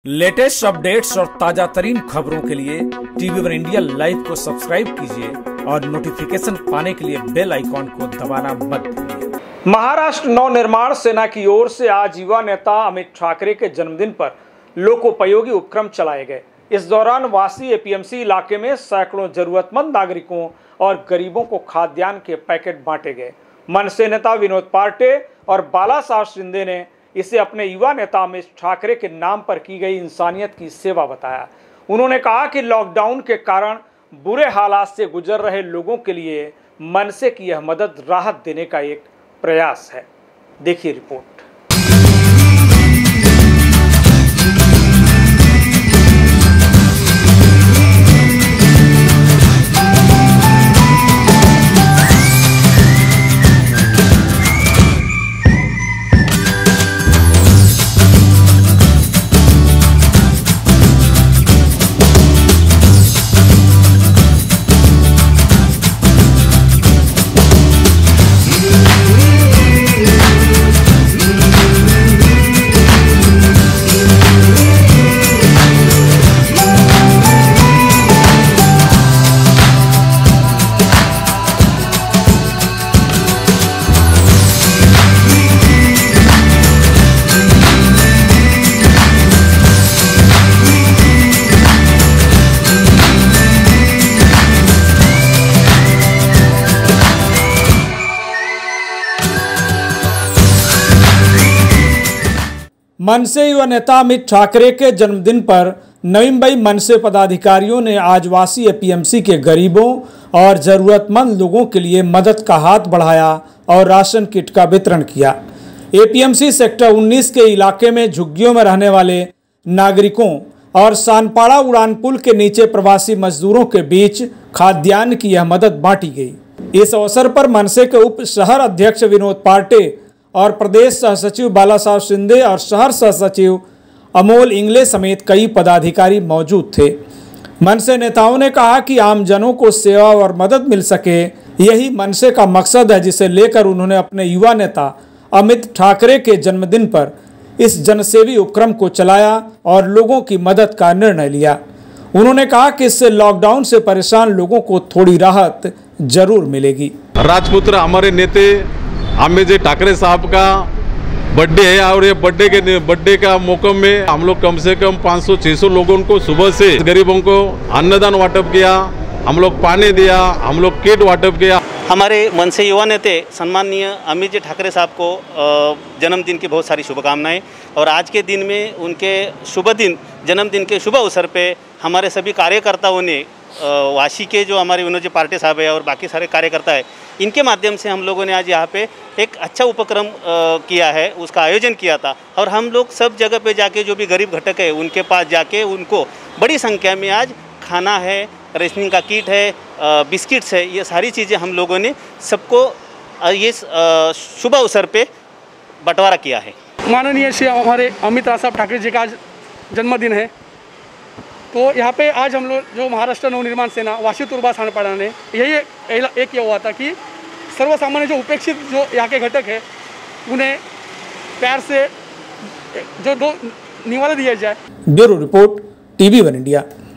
Latest updates और ताजा तरीन खबरों के लिए टीवी वन इंडिया लाइव को सब्सक्राइब कीजिए और नोटिफिकेशन पाने के लिए बेल आइकॉन को दबाना मत भूलिए। महाराष्ट्र नवनिर्माण सेना की ओर से आज युवा नेता अमित ठाकरे के जन्मदिन पर लोकोपयोगी उपक्रम चलाए गए। इस दौरान वासी एपीएमसी इलाके में सैकड़ों जरूरतमंद नागरिकों और गरीबों को खाद्यान्न के पैकेट बांटे गए। मनसे नेता विनोद पार्टे और बाला साहब शिंदे ने इसे अपने युवा नेता अमित ठाकरे के नाम पर की गई इंसानियत की सेवा बताया। उन्होंने कहा कि लॉकडाउन के कारण बुरे हालात से गुजर रहे लोगों के लिए मनसे की यह मदद राहत देने का एक प्रयास है। देखिए रिपोर्ट। मनसे युवा नेता अमित ठाकरे के जन्मदिन पर नवी मुंबई मनसे पदाधिकारियों ने आज वासी एपीएमसी के गरीबों और ज़रूरतमंद लोगों के लिए मदद का हाथ बढ़ाया और राशन किट का वितरण किया। एपीएमसी सेक्टर 19 के इलाके में झुग्गियों में रहने वाले नागरिकों और सानपाड़ा उड़ान पुल के नीचे प्रवासी मजदूरों के बीच खाद्यान्न की यह मदद बांटी गई। इस अवसर पर मनसे के उप शहर अध्यक्ष विनोद पार्टे और प्रदेश सहसचिव बाला साहब शिंदे और शहर सहसचिव अमोल इंगले समेत कई पदाधिकारी मौजूद थे। मनसे नेताओं ने कहा कि आमजनों को सेवा और मदद मिल सके, यही मनसे का मकसद है, जिसे लेकर उन्होंने अपने युवा नेता अमित ठाकरे के जन्मदिन पर इस जनसेवी उपक्रम को चलाया और लोगों की मदद का निर्णय लिया। उन्होंने कहा कि इससे लॉकडाउन से परेशान लोगों को थोड़ी राहत जरूर मिलेगी। राजपुत्र हमारे नेते अमित ठाकरे साहब का बर्थडे है और ये बर्थडे का मौके में हम लोग कम से कम 500-600 लोगों को सुबह से गरीबों को अन्नदान वाटप किया, हम लोग पानी दिया, हम लोग किट वाटप किया। हमारे मनसे युवा नेते सम्माननीय अमित जी ठाकरे साहब को जन्मदिन की बहुत सारी शुभकामनाएं और आज के दिन में उनके शुभ दिन जन्मदिन के शुभ अवसर पे हमारे सभी कार्यकर्ताओं ने वाशी के जो हमारे विनोद जी पार्टे साहब है और बाकी सारे कार्यकर्ता है, इनके माध्यम से हम लोगों ने आज यहाँ पे एक अच्छा उपक्रम किया है, उसका आयोजन किया था। और हम लोग सब जगह पे जाके जो भी गरीब घटक है उनके पास जाके उनको बड़ी संख्या में आज खाना है, रेशनिंग का किट है, बिस्किट्स है, ये सारी चीज़ें हम लोगों ने सबको ये शुभ अवसर पे बंटवारा किया है। माननीय श्री हमारे अमित साहब ठाकरे जी का आज जन्मदिन है, तो यहाँ पे आज हम लोग जो महाराष्ट्र नवनिर्माण सेना वाशी तुर्बा सानपाड़ा ने यही एक ये हुआ था कि सर्वसामान्य जो उपेक्षित जो यहाँ के घटक है उन्हें प्यार से जो निवाला दिया जाए। Bureau report, TV One India.